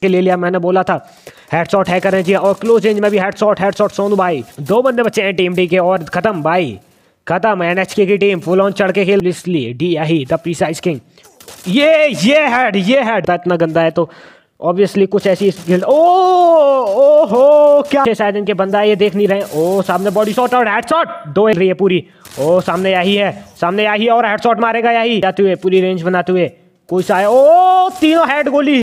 के ले लिया, मैंने बोला था हेडशॉट है करें जी। और क्लोज रेंज में भी हेडशॉट सोनू भाई। 2 बंदे बचे हैं टीम डी के और खत्म भाई, खत्म। एनएचके की टीम फुल ऑन चढ़ के खेल, इसलिए D I the precise king. ये हेड इतना गंदा है तो ऑब्वियसली कुछ ऐसी ओ हो क्या शायद इनके बंदा है, ये देख नहीं रहे। ओ सामने बॉडी शॉट और हेडशॉट 2 रही है पूरी। ओ सामने यही है और हेडशॉट मारेगा यही जाते हुए पूरी रेंज बनाते हुए। कोई सा है, ओ तीनों हेड गोली।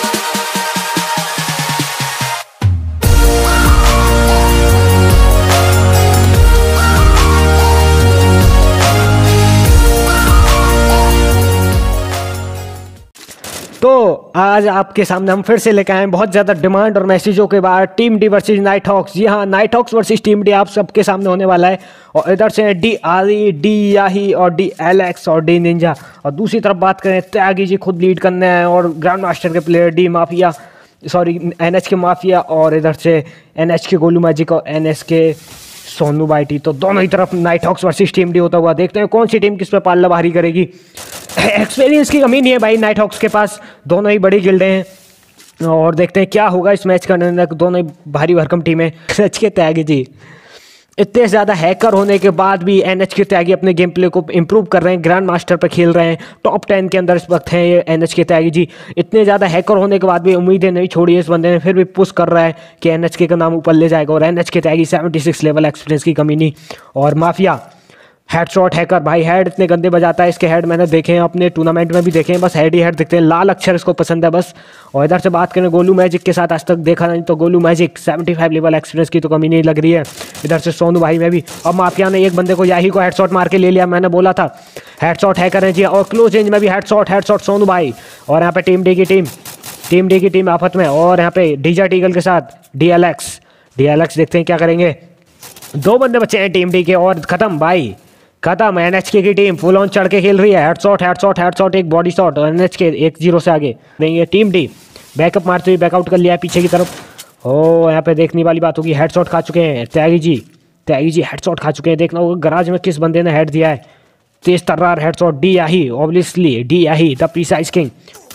तो आज आपके सामने हम फिर से लेकर आए हैं बहुत ज़्यादा डिमांड और मैसेजों के बाद team D versus night hawks. जी हाँ, night hawks versus team D आप सबके सामने होने वाला है। और इधर से डी आली, डी याही और डी एलेक्स और डी निंजा। और दूसरी तरफ बात करें त्यागी जी खुद लीड करने हैं और ग्रैंड मास्टर के प्लेयर डी माफिया एनएच के माफिया और इधर से एनएच के गोलू मैजिक और एनएस के सोनू बाइटी। तो दोनों ही तरफ night hawks versus team D होता हुआ देखते हैं कौन सी टीम किस पे पाल्ला भारी करेगी। एक्सपीरियंस की कमी नहीं है भाई नाइट हॉक्स के पास, दोनों ही बड़ी गिल्डें हैं। और देखते हैं क्या होगा इस मैच का। दोनों ही भारी भरकम टीमें। एनएच के त्यागी जी इतने ज़्यादा हैकर होने के बाद भी एनएच के त्यागी अपने गेम प्ले को इम्प्रूव कर रहे हैं, ग्रैंड मास्टर पर खेल रहे हैं, टॉप 10 के अंदर इस वक्त हैं ये एनएच के त्यागी जी। इतने ज़्यादा हैकर होने के बाद भी उम्मीदें नहीं छोड़ी इस बंदे ने, फिर भी पुश कर रहा है कि एनएच का नाम ऊपर ले जाएगा। और एनएच के त्यागी 76 लेवल, एक्सपीरियंस की कमी नहीं। और माफिया हेडशॉट हैकर भाई, हेड इतने गंदे बजाता है। इसके हेड मैंने देखे हैं, अपने टूर्नामेंट में भी देखे हैं, बस हेड ही हेड दिखते हैं। लाल अक्षर इसको पसंद है बस। और इधर से बात करें गोलू मैजिक के साथ, आज तक देखा नहीं तो गोलू मैजिक 75 लेवल, एक्सपीरियंस की तो कमी नहीं लग रही है। इधर से सोनू भाई में भी। और माफिया ने एक बंदे को याही को हेडशॉट मार के ले लिया, मैंने बोला था हेडशॉट है करें जी। और क्लोज रेंज में भी हेडशॉट सोनू भाई। और यहाँ पे टीम डी की टीम आफत में। और यहाँ पे डीजा टीगल के साथ डी एलेक्स देखते हैं क्या करेंगे। 2 बंदे बचे हैं टीम डी के और खत्म भाई, खत्म। एनएचके की टीम फुल ऑन चढ़ के खेल रही है। हेडशॉट एक बॉडी शॉट और एनएचके 1-0 से आगे देंगे। टीम डी बैकअप मारते हुए बैकआउट कर लिया है पीछे की तरफ। ओ यहाँ पे देखने वाली बात होगी, हेडशॉट खा चुके हैं त्यागी जी हेडशॉट खा चुके हैं। देखना होगा गराज में किस बंदे ने हेड दिया है। तेज तर्रार हेडशॉट डी याही, ऑब्वियसली डी याही द प्रीसाइज किंग।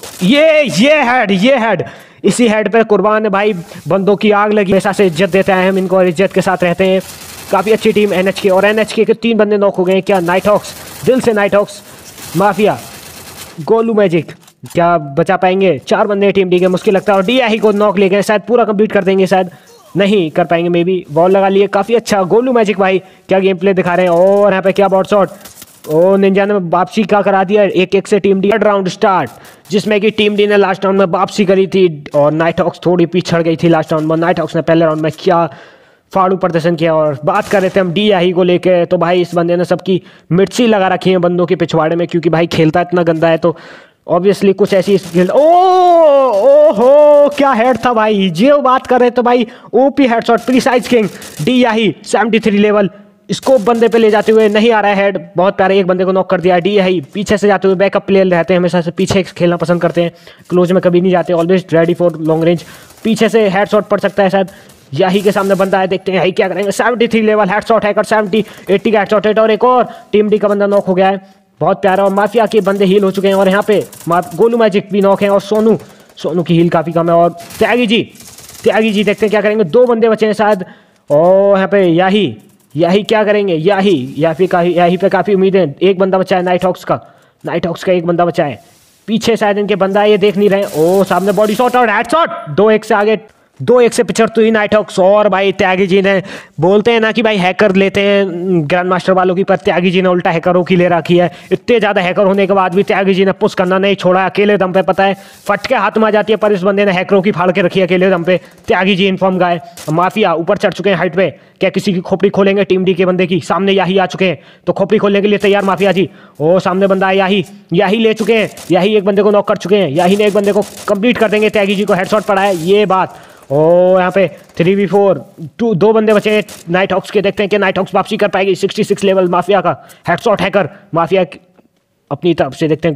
ये हेड इसी हेड पे कुर्बान है भाई, बंदों की आग लगी। ऐसा से इज्जत देते हैं हम इनको और इज्जत के साथ रहते हैं। काफ़ी अच्छी टीम एनएचके। और एनएचके के 3 बंदे नॉक हो गए हैं। क्या नाइट हॉक्स, दिल से night hawks, mafia, Golu magic क्या बचा पाएंगे? 4 बंदे टीम डी के, मुश्किल लगता है। और डी आई को नॉक ले गए, शायद पूरा कंप्लीट कर देंगे, शायद नहीं कर पाएंगे, मे बी। बॉल लगा लिए, काफ़ी अच्छा गोलू मैजिक भाई क्या गेम प्ले दिखा रहे हैं। और यहाँ पे क्या बॉट शॉट, ओ निंजा ने वापसी का करा दिया 1-1 से team D. 3rd round start, जिसमें कि टीम डी ने लास्ट राउंड में वापसी करी थी और नाइट हॉक्स थोड़ी पिछड़ गई थी लास्ट राउंड में। नाइट हॉक्स ने पहले राउंड में क्या फाड़ू प्रदर्शन किया। और बात कर रहे थे हम डी याही को लेके, तो भाई इस बंदे ने सबकी मिर्ची लगा रखी है बंदों के पिछवाड़े में, क्योंकि भाई खेलता इतना गंदा है तो ऑब्वियसली कुछ ऐसी ओ हो क्या हेड था भाई। जो बात कर रहे थे भाई, OP headshot precise king D याही 73 लेवल। इसको बंदे पे ले जाते हुए नहीं आ रहा है हेड, बहुत प्यारे एक बंदे को नॉक कर दिया। डी याही पीछे से जाते हुए बैकअप प्लेयर रहते हैं, हमेशा से पीछे खेलना पसंद करते हैं, क्लोज में कभी नहीं जाते, always ready for long range. पीछे से हेडशॉट पड़ सकता है शायद, याही के सामने बंदा है, देखते हैं याही क्या करेंगे। 73 लेवल हेडशॉट हैकर 80 का हेडशॉट है। और एक और टीम डी का बंदा नॉक हो गया है, बहुत प्यारा। और माफिया के बंदे हील हो चुके हैं। और यहाँ पे गोलू मैजिक भी नॉक है और सोनू की हील काफ़ी कम है। और त्यागी जी देखते हैं क्या करेंगे। 2 बंदे बचे हैं शायद। और यहाँ पे याही क्या करेंगे। याही पे काफ़ी उम्मीदें। एक बंदा बचा है नाइट हॉक्स का एक बंदा बचा है। पीछे शायद इनके बंदा है, ये देख नहीं रहे। ओ सामने बॉडी शॉट और हेडशॉट 2-1 से आगे, 2-1 से पिछड़ हुई नाइट हॉक्स। और भाई त्यागी जी ने, बोलते हैं ना कि भाई हैकर लेते हैं ग्रैंड मास्टर वालों की, पर त्यागी जी ने उल्टा हैकरों की ले रखी है। इतने ज़्यादा हैकर होने के बाद भी त्यागी जी ने पुश करना नहीं छोड़ा, अकेले दम पे, पता है फटके हाथ में आ जाती है, पर इस बंदे ने हैकरों की फाड़ के रखी है अकेले दम पे। त्यागी जी इन्फॉर्म गाय। माफिया ऊपर चढ़ चुके हैं हाइट पे, क्या किसी की खोपड़ी खोलेंगे टीम डी के बंदे की? सामने याही आ चुके हैं, तो खोपड़ी खोलने के लिए तैयार माफिया जी। ओ सामने बंदा है याही ले चुके हैं। याही एक बंदे को नॉक कर चुके हैं। याही ने एक बंदे को कंप्लीट कर देंगे। त्यागी जी को हेडशॉट पड़ा है, ये बात। ओ यहाँ पे 3v4 2 बंदे बचे हैं नाइट हॉक्स के, देखते हैं कि नाइट हॉक्स वापसी कर पाएगी। 66 लेवल माफिया का हेडशॉट हैकर माफिया अपनी तरफ से। देखते हैं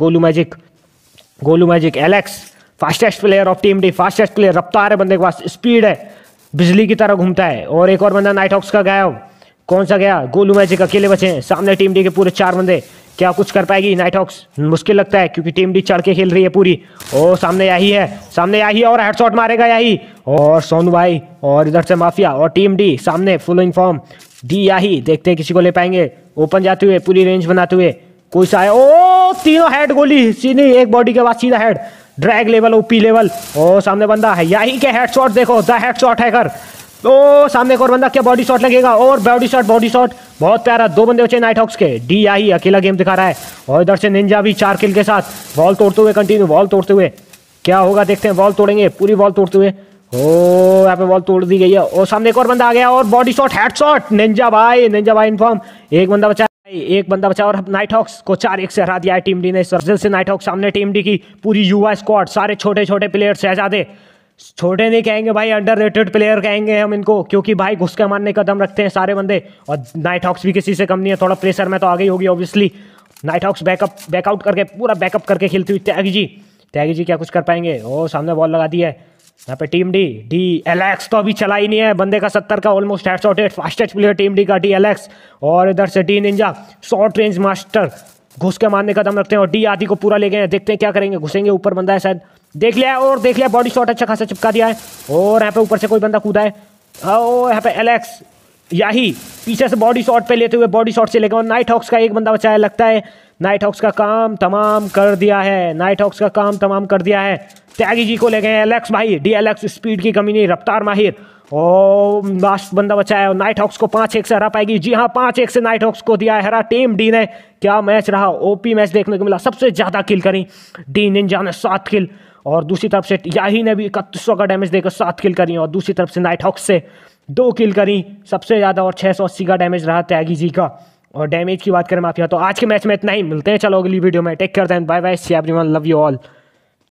Golu magic Alex, fastest player of team D, fastest player, रफ्तार है बंदे के पास, स्पीड है, बिजली की तरह घूमता है। और एक और बंदा नाइट हॉक्स का गया, कौन सा गया? गोलू मैजिक अकेले बचे हैं। सामने टीम डी के पूरे 4 बंदे, क्या कुछ कर पाएगी नाइट हॉक्स? मुश्किल लगता है क्योंकि टीम डी चढ़ के खेल रही है पूरी। ओ सामने यही है, सामने यही और हेडशॉट मारेगा यही, और सोनू भाई और इधर से माफिया और टीम डी सामने फुल फॉर्म। डी यही देखते हैं किसी को ले पाएंगे, ओपन जाते हुए पूरी रेंज बनाते हुए कोई सा है। ओ तीनों हेड गोली सीधी एक बॉडी के बाद सीधा head, drag level OP level. ओ सामने बंदा है यही के हेडशॉट देखो, द हेडशॉट हैकर। तो सामने एक और बंदा, क्या बॉडी शॉट लगेगा? और बॉडी शॉट बहुत प्यारा। दो बंदे बचे नाइट हॉक्स के। डी यही अकेला गेम दिखा रहा है और इधर से निंजा भी 4 किल के साथ वॉल तोड़ते हुए कंटिन्यू, वॉल तोड़ते हुए क्या होगा देखते हैं। वॉल तोड़ेंगे, पूरी वॉल तोड़ते हुए। ओ यहाँ पे वॉल तोड़ दी गई है और सामने एक और बंदा आ गया और बॉडी शॉट हेडशॉट। निंजा भाई इन्फॉर्म। एक बंदा बचा और नाइट हॉक्स को 4-1 से हरा दिया है टीम डी ने। सर्जल से नाइट हॉक्स सामने टीम डी की पूरी युवा स्क्वाड, सारे छोटे छोटे प्लेयर, शहजादे। छोटे नहीं कहेंगे भाई, अंडररेटेड प्लेयर कहेंगे हम इनको, क्योंकि भाई घुस के मारने का दम रखते हैं सारे बंदे। और नाइट हॉक्स भी किसी से कम नहीं है, थोड़ा प्रेशर में तो आ गई होगी ऑब्वियसली। नाइट हॉक्स बैकआउट करके पूरा बैकअप करके खेलती हुई त्यागी जी क्या कुछ कर पाएंगे? ओ सामने बॉल लगा दी है यहाँ पे टीम डी एलेक्स तो अभी चला ही नहीं है, बंदे का 70 का ऑलमोस्ट हेडशॉट है। फास्टेस्ट प्लेयर टीम डी का डी एलेक्स। और इधर से D ninja short range master, घुस के मारने का दम रखते हैं और डी आदि को पूरा ले गए हैं। देखते हैं क्या करेंगे, घुसेंगे, ऊपर बंदा है शायद, देख लिया बॉडी शॉट अच्छा खासा चिपका दिया है। और यहाँ पे ऊपर से कोई बंदा कूदा है। ओ यहाँ पे एलेक्स यही पीछे से बॉडी शॉट पे लेते हुए बॉडी शॉट से लेकर। और नाइट हॉक्स का एक बंदा बचा है, लगता है नाइट हॉक्स का काम तमाम कर दिया है। त्यागी जी को ले गए एलेक्स भाई। डी एलेक्स स्पीड की कमी नहीं, रफ्तार माहिर। ओ लास्ट बंदा बचा है और नाइट हॉक्स को 5-1 से हरा पाएगी। जी हाँ, 5-1 से नाइट हॉक्स को दिया है हरा टीम डी ने। क्या मैच रहा, ओपी मैच देखने को मिला। सबसे ज्यादा किल करी डी निंजा ने 7 किल, और दूसरी तरफ से याही ने भी 3100 का डैमेज देकर 7 किल करी, और दूसरी तरफ से नाइट हॉक्स से 2 किल करी सबसे ज़्यादा, और 680 का डैमेज रहा त्यागी जी का। और डैमेज की बात करें माफिया तो आज के मैच में इतना ही। मिलते हैं चलो अगली वीडियो में। Take care then, bye bye, see everyone, love you all.